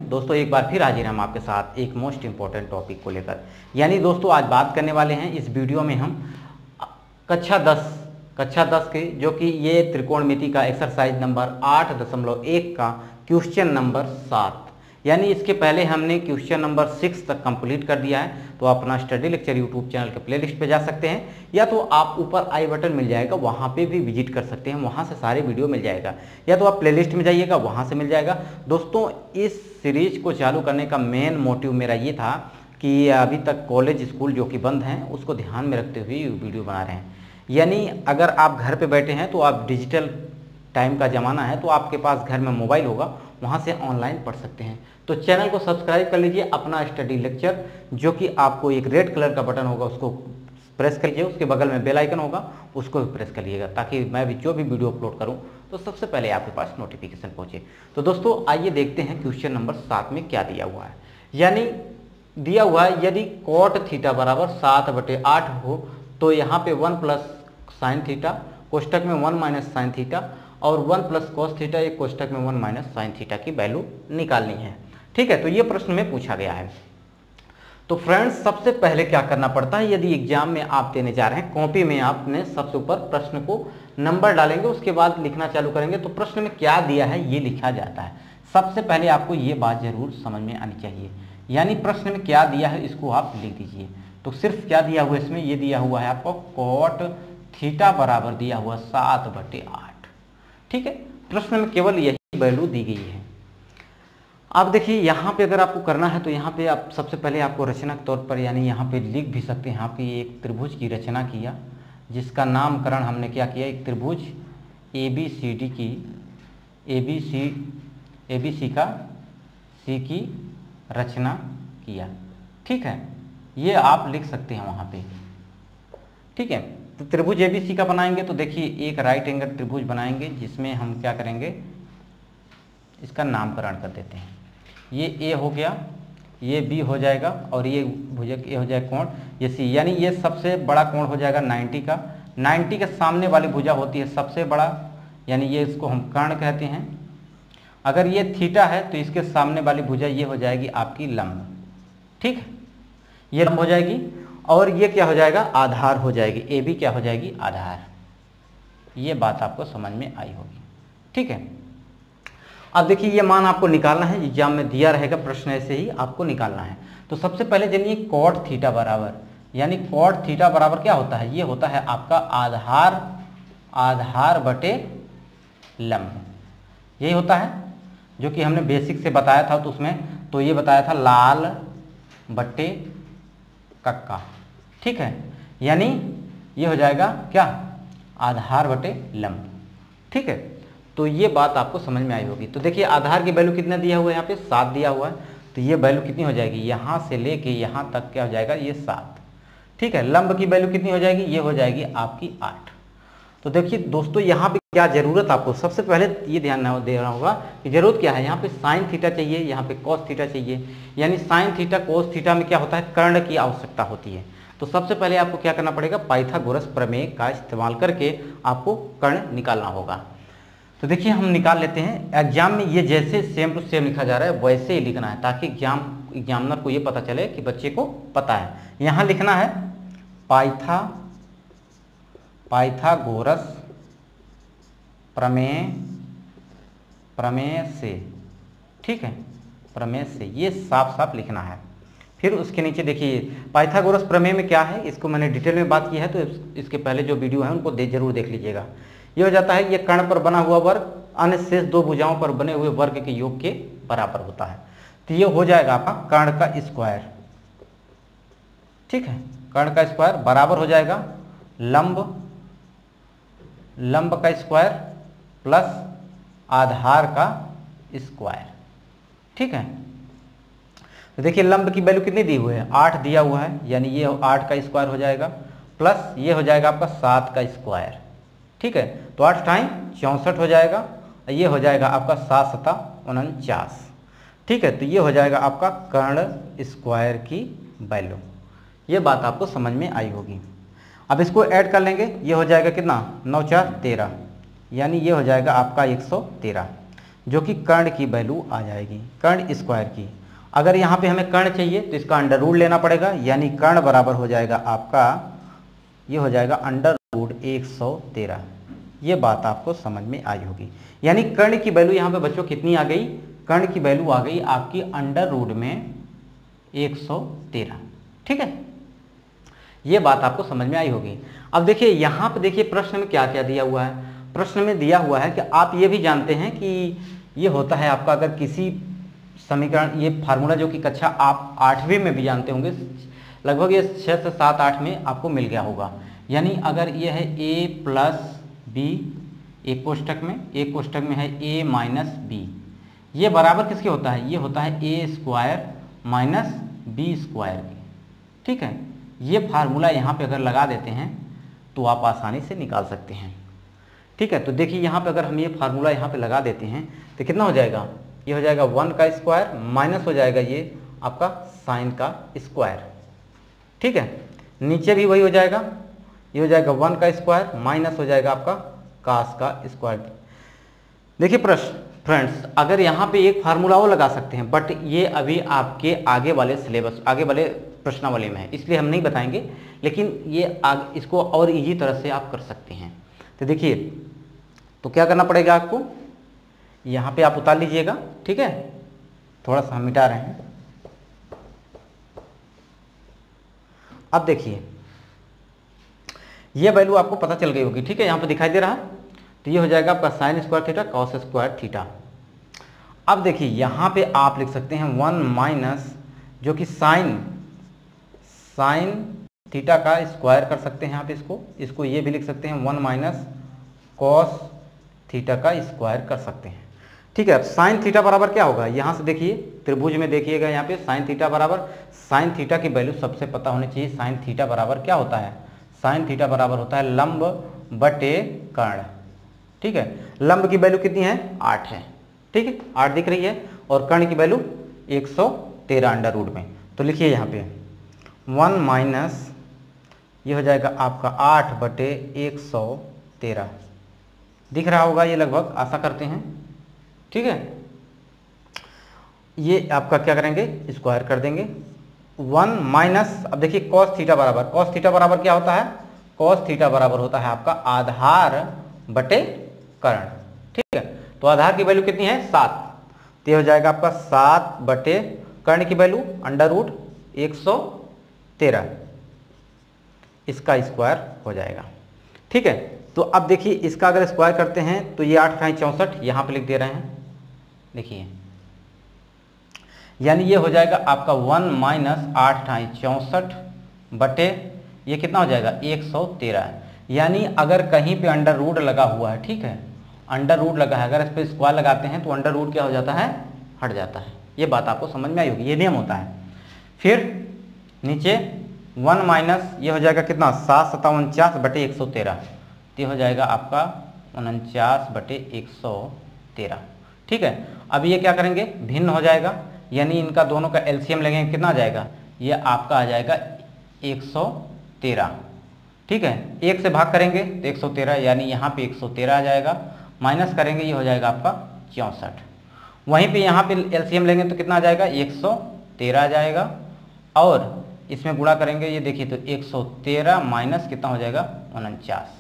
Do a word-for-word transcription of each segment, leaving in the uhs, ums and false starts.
दोस्तों एक बार फिर हाजिर हम आपके साथ एक मोस्ट इम्पॉर्टेंट टॉपिक को लेकर। यानी दोस्तों आज बात करने वाले हैं इस वीडियो में हम कक्षा दस कक्षा दस के जो कि ये त्रिकोणमिति का एक्सरसाइज नंबर आठ दशमलव एक का क्वेश्चन नंबर सात, यानी इसके पहले हमने क्वेश्चन नंबर सिक्स तक कंप्लीट कर दिया है। तो अपना स्टडी लेक्चर यूट्यूब चैनल के प्लेलिस्ट पे जा सकते हैं, या तो आप ऊपर आई बटन मिल जाएगा वहाँ पे भी विजिट कर सकते हैं, वहाँ से सारे वीडियो मिल जाएगा, या तो आप प्लेलिस्ट में जाइएगा वहाँ से मिल जाएगा। दोस्तों इस सीरीज को चालू करने का मेन मोटिव मेरा ये था कि अभी तक कॉलेज स्कूल जो कि बंद हैं उसको ध्यान में रखते हुए वीडियो बना रहे हैं। यानी अगर आप घर पे बैठे हैं तो आप डिजिटल टाइम का ज़माना है, तो आपके पास घर में मोबाइल होगा, वहाँ से ऑनलाइन पढ़ सकते हैं। तो चैनल को सब्सक्राइब कर लीजिए, अपना स्टडी लेक्चर, जो कि आपको एक रेड कलर का बटन होगा उसको प्रेस कर लीजिए, उसके बगल में बेल आइकन होगा उसको भी प्रेस कर लीजिएगा, ताकि मैं भी जो भी वीडियो अपलोड करूं तो सबसे पहले आपके पास नोटिफिकेशन पहुंचे। तो दोस्तों आइए देखते हैं क्वेश्चन नंबर सात में क्या दिया हुआ है। यानी दिया हुआ है यदि कॉट थीटा बराबर सात बटे आठ हो तो यहाँ पे वन प्लस साइन थीटा, कोष्टक में वन माइनस साइन थीटा, और वन प्लस कॉस थीटा, एक कोष्टक में वन माइनस साइन थीटा की वैल्यू निकालनी है। ठीक है, तो ये प्रश्न में पूछा गया है। तो फ्रेंड्स सबसे पहले क्या करना पड़ता है, यदि एग्जाम में आप देने जा रहे हैं, कॉपी में आपने सबसे ऊपर प्रश्न को नंबर डालेंगे, उसके बाद लिखना चालू करेंगे तो प्रश्न में क्या दिया है ये लिखा जाता है। सबसे पहले आपको ये बात जरूर समझ में आनी चाहिए, यानी प्रश्न में क्या दिया है इसको आप लिख दीजिए। तो सिर्फ क्या दिया हुआ है इसमें, ये दिया हुआ है आपको कॉट थीटा बराबर दिया हुआ सात बटे आठ। ठीक है, प्रश्न में केवल यही वैल्यू दी गई है। आप देखिए यहाँ पे अगर आपको करना है तो यहाँ पे आप सबसे पहले आपको रचना के तौर पर, यानी यहाँ पे लिख भी सकते हैं, आपकी एक त्रिभुज की रचना किया जिसका नामकरण हमने क्या किया, एक त्रिभुज ए बी सी डी की A B C A B C का सी की रचना किया। ठीक है, ये आप लिख सकते हैं वहाँ पे। ठीक है, तो त्रिभुज ए बी सी का बनाएंगे तो देखिए एक राइट एंगल त्रिभुज बनाएंगे जिसमें हम क्या करेंगे, इसका नामकरण कर देते हैं। ये ए हो गया, ये बी हो जाएगा, और ये भुजक ए हो जाएगा कोण, ये सी, यानी ये सबसे बड़ा कोण हो जाएगा नाइन्टी का। नाइन्टी के सामने वाली भुजा होती है सबसे बड़ा, यानी ये इसको हम कर्ण कहते हैं। अगर ये थीटा है तो इसके सामने वाली भुजा ये हो जाएगी आपकी लंब। ठीक है, ये लंब हो जाएगी, और ये क्या हो जाएगा, आधार हो जाएगी, ए बी क्या हो जाएगी, आधार। ये बात आपको समझ में आई होगी। ठीक है, अब देखिए ये मान आपको निकालना है, एग्जाम में दिया रहेगा प्रश्न, ऐसे ही आपको निकालना है। तो सबसे पहले जानिए कॉट थीटा बराबर, यानी कॉट थीटा बराबर क्या होता है, ये होता है आपका आधार आधार बटे लंब। यही होता है जो कि हमने बेसिक से बताया था, तो उसमें तो ये बताया था लाल बटे कक्का। ठीक है, यानी ये हो जाएगा क्या, आधार बटे लंब। ठीक है, तो ये बात आपको समझ में आई होगी। तो देखिए आधार की वैल्यू कितना दिया हुआ है, यहाँ पे सात दिया हुआ है, तो ये वैल्यू कितनी हो जाएगी, यहाँ से लेके यहाँ तक क्या हो जाएगा, ये सात। ठीक है, लंब की वैल्यू कितनी हो जाएगी, ये हो जाएगी आपकी आठ। तो देखिए दोस्तों यहाँ पे क्या जरूरत, आपको सबसे पहले ये ध्यान देना होगा कि जरूरत क्या है। यहाँ पे साइन थीटा चाहिए, यहाँ पे कॉस थीटा चाहिए, यानी साइन थीटा कोस थीटा में क्या होता है, कर्ण की आवश्यकता होती है। तो सबसे पहले आपको क्या करना पड़ेगा, पाइथागोरस प्रमेय का इस्तेमाल करके आपको कर्ण निकालना होगा। तो देखिए हम निकाल लेते हैं। एग्जाम में ये जैसे सेम टू सेम लिखा जा रहा है वैसे ही लिखना है, ताकि एग्जाम एग्जामिनर को ये पता चले कि बच्चे को पता है। यहाँ लिखना है पाइथा पाइथागोरस प्रमेय प्रमेय से। ठीक है, प्रमेय से, ये साफ साफ लिखना है। फिर उसके नीचे देखिए पाइथागोरस प्रमेय में क्या है, इसको मैंने डिटेल में बात की है, तो इसके पहले जो वीडियो है उनको दे जरूर देख लीजिएगा। ये हो जाता है, ये कर्ण पर बना हुआ वर्ग अन्य शेष दो भुजाओं पर बने हुए वर्ग के योग के बराबर होता है। तो ये हो जाएगा आपका कर्ण का स्क्वायर। ठीक है, कर्ण का स्क्वायर बराबर हो जाएगा लंब लंब का स्क्वायर प्लस आधार का स्क्वायर। ठीक है, तो देखिए लंब की वैल्यू कितनी दी हुई है, आठ दिया हुआ है, यानी ये आठ का स्क्वायर हो जाएगा, प्लस ये हो जाएगा आपका सात का स्क्वायर। ठीक है, तो आठ टाइम चौंसठ हो जाएगा, ये हो जाएगा आपका सात सता उनचास। ठीक है, तो ये हो जाएगा आपका कर्ण स्क्वायर की वैल्यू। ये बात आपको समझ में आई होगी। अब इसको ऐड कर लेंगे, ये हो जाएगा कितना, नौ चार तेरह, यानी ये हो जाएगा आपका एक सौ तेरह। जो कि कर्ण की वैल्यू आ जाएगी, कर्ण स्क्वायर की। अगर यहाँ पे हमें कर्ण चाहिए तो इसका अंडर रूट लेना पड़ेगा, यानी कर्ण बराबर हो जाएगा आपका, ये हो जाएगा अंडर रूट एक सौ तेरह। ये बात आपको समझ में आई होगी। यानी कर्ण की वैल्यू यहाँ पे बच्चों कितनी आ गई, कर्ण की वैल्यू आ गई आपकी अंडर रूट में एक सौ तेरह। ठीक है, ये बात आपको समझ में आई होगी। अब देखिए यहाँ पे देखिए प्रश्न में क्या क्या दिया हुआ है। प्रश्न में दिया हुआ है कि आप ये भी जानते हैं कि ये होता है आपका, अगर किसी समीकरण, ये फार्मूला जो कि कक्षा आप आठवीं में भी जानते होंगे, लगभग ये छः से सात आठ में आपको मिल गया होगा। यानी अगर ये है a प्लस बी एक कोष्टक में, एक कोष्टक में है a माइनस बी, ये बराबर किसके होता है, ये होता है a square minus b square. ठीक है, ये फार्मूला यहाँ पे अगर लगा देते हैं तो आप आसानी से निकाल सकते हैं। ठीक है, तो देखिए यहाँ पे अगर हम ये फार्मूला यहाँ पे लगा देते हैं तो कितना हो जाएगा, ये हो जाएगा वन का स्क्वायर माइनस हो जाएगा ये आपका साइन का स्क्वायर। ठीक है, नीचे भी वही हो जाएगा, ये हो जाएगा वन का स्क्वायर माइनस हो जाएगा आपका कास का स्क्वायर। देखिए प्रश्न फ्रेंड्स, अगर यहाँ पे एक फार्मूला वो लगा सकते हैं, बट ये अभी आपके आगे वाले सिलेबस, आगे वाले प्रश्नावली में है, इसलिए हम नहीं बताएंगे, लेकिन ये आग, इसको और इजी तरह से आप कर सकते हैं। तो देखिए, तो क्या करना पड़ेगा आपको, यहाँ पे आप उतार लीजिएगा। ठीक है, थोड़ा सा हम मिटा रहे हैं। अब देखिए ये वैल्यू आपको पता चल गई होगी। ठीक है, यहाँ पे दिखाई दे रहा है, तो ये हो जाएगा आपका sine square theta cos square theta. अब देखिए यहाँ पे आप लिख सकते हैं वन माइनस, जो कि साइन साइन थीटा का स्क्वायर कर सकते हैं आप इसको, इसको ये भी लिख सकते हैं वन माइनस कॉस थीटा का स्क्वायर कर सकते हैं। ठीक है, साइन थीटा बराबर क्या होगा, यहाँ से देखिए त्रिभुज में देखिएगा, यहाँ पे साइन थीटा बराबर, साइन थीटा की वैल्यू सबसे पता होनी चाहिए। साइन थीटा बराबर क्या होता है, साइन थीटा बराबर होता है लंब बटे कर्ण। ठीक है, लंब की वैल्यू कितनी है, आठ है। ठीक है, आठ दिख रही है, और कर्ण की वैल्यू एक सौ तेरह अंडर रूट में। तो लिखिए यहाँ पे वन माइनस, ये हो जाएगा आपका आठ बटे एक सौ तेरह, दिख रहा होगा ये लगभग, आशा करते हैं। ठीक है, ये आपका क्या करेंगे, स्क्वायर कर देंगे। वन माइनस, अब देखिए कॉस थीटा बराबर, कॉस थीटा बराबर क्या होता है, कॉस थीटा बराबर होता है आपका आधार बटे कर्ण। ठीक है, तो आधार की वैल्यू कितनी है, सात, तो हो जाएगा आपका सात बटे कर्ण की वैल्यू अंडर रूट एक सौ तेरह, इसका स्क्वायर हो जाएगा। ठीक है, तो अब देखिए इसका अगर स्क्वायर करते हैं तो ये आठ अठाई चौंसठ, यहाँ पे लिख दे रहे हैं, देखिए, यानी ये हो जाएगा आपका वन माइनस आठ अठाई चौंसठ बटे ये कितना हो जाएगा, एक सौ तेरह। यानी अगर कहीं पे अंडर रूट लगा हुआ है, ठीक है, अंडर रूट लगा है, अगर इस पर स्क्वायर लगाते हैं तो अंडर रूट क्या हो जाता है, हट जाता है। ये बात आपको समझ में आई होगी, ये नियम होता है। फिर नीचे वन माइनस, ये हो जाएगा कितना, सात सत्ता उनचास बटे एक सौ तेरह, ये हो जाएगा आपका उनचास बटे एक सौ तेरह। ठीक है, अब ये क्या करेंगे, भिन्न हो जाएगा, यानी इनका दोनों का एलसीएम लगेंगे, कितना आ जाएगा, ये आपका आ जाएगा एक सौ तेरह। ठीक है, एक से भाग करेंगे तो एक सौ तेरह, यानी यहाँ पे एक सौ तेरह आ जाएगा, माइनस करेंगे ये हो जाएगा आपका चौंसठ। वहीं पे यहाँ पे एलसीएम लेंगे तो कितना आ जाएगा, एक सौ तेरह आ जाएगा, और इसमें गुणा करेंगे, ये देखिए तो एक सौ तेरह माइनस कितना हो जाएगा, उनचास।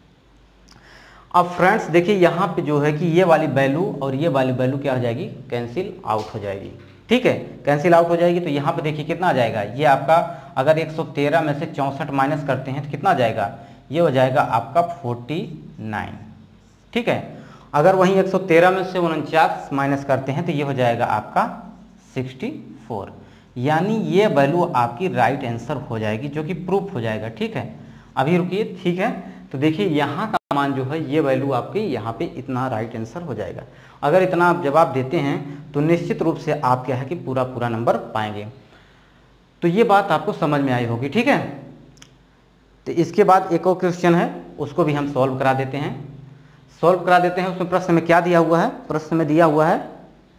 अब फ्रेंड्स देखिए यहाँ पे जो है कि ये वाली वैल्यू और ये वाली वैल्यू क्या हो जाएगी, कैंसिल आउट हो जाएगी। ठीक है, कैंसिल आउट हो जाएगी, तो यहाँ पे देखिए कितना आ जाएगा, ये आपका अगर एक सौ तेरह में से चौंसठ माइनस करते हैं तो कितना आ जाएगा, ये हो जाएगा आपका उनचास। ठीक है, अगर वहीं एक सौ तेरह में से उनचास माइनस करते हैं तो ये हो जाएगा आपका चौंसठ, यानी ये वैल्यू आपकी राइट आंसर हो जाएगी, जो कि प्रूफ हो जाएगा। ठीक है, अभी रुकिए। ठीक है, तो देखिए यहाँ का मान जो है, ये वैल्यू आपकी यहाँ पे इतना राइट आंसर हो जाएगा। अगर इतना आप जवाब देते हैं तो निश्चित रूप से आप क्या है कि पूरा पूरा नंबर पाएंगे। तो ये बात आपको समझ में आई होगी। ठीक है, तो इसके बाद एक और क्वेश्चन है, उसको भी हम सॉल्व करा देते हैं सॉल्व करा देते हैं। उसमें प्रश्न में क्या दिया हुआ है, प्रश्न में दिया हुआ है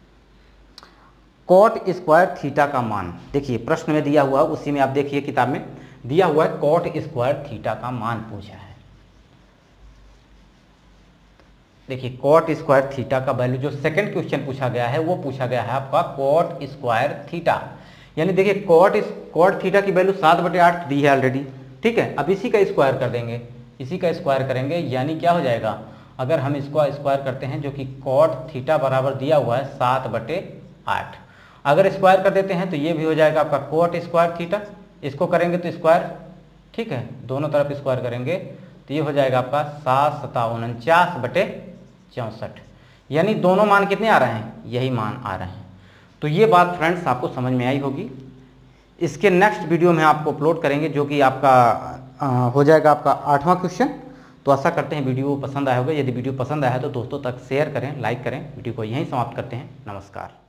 कॉट स्क्वायर थीटा का मान। देखिए प्रश्न में दिया हुआ है, उसी में आप देखिए किताब में दिया हुआ है, कॉट स्क्वायर थीटा का मान पूछा है। देखिए कॉट स्क्वायर थीटा का वैल्यू जो सेकंड क्वेश्चन पूछा गया है वो पूछा गया है आपका कॉट स्क्वायर थीटा। यानी देखिए कॉट कॉट थीटा की वैल्यू सात बटे आठ दी है ऑलरेडी, ठीक है। अब इसी का स्क्वायर कर देंगे, इसी का स्क्वायर करेंगे, यानी क्या हो जाएगा, अगर हम इसको स्क्वायर करते हैं जो कि कॉट थीटा बराबर दिया हुआ है सात बटे आठ, अगर स्क्वायर कर देते हैं तो ये भी हो जाएगा आपका कॉट स्क्वायर थीटा, इसको करेंगे तो स्क्वायर, ठीक है, दोनों तरफ स्क्वायर करेंगे तो ये हो जाएगा आपका सात सता उनचास बटे चौंसठ। यानी दोनों मान कितने आ रहे हैं, यही मान आ रहे हैं। तो ये बात फ्रेंड्स आपको समझ में आई होगी। इसके नेक्स्ट वीडियो में आपको अपलोड करेंगे जो कि आपका आ, हो जाएगा आपका आठवां क्वेश्चन। तो आशा करते हैं वीडियो पसंद आया होगा। यदि वीडियो पसंद आया है तो दोस्तों तक शेयर करें, लाइक करें। वीडियो को यहीं समाप्त करते हैं। नमस्कार।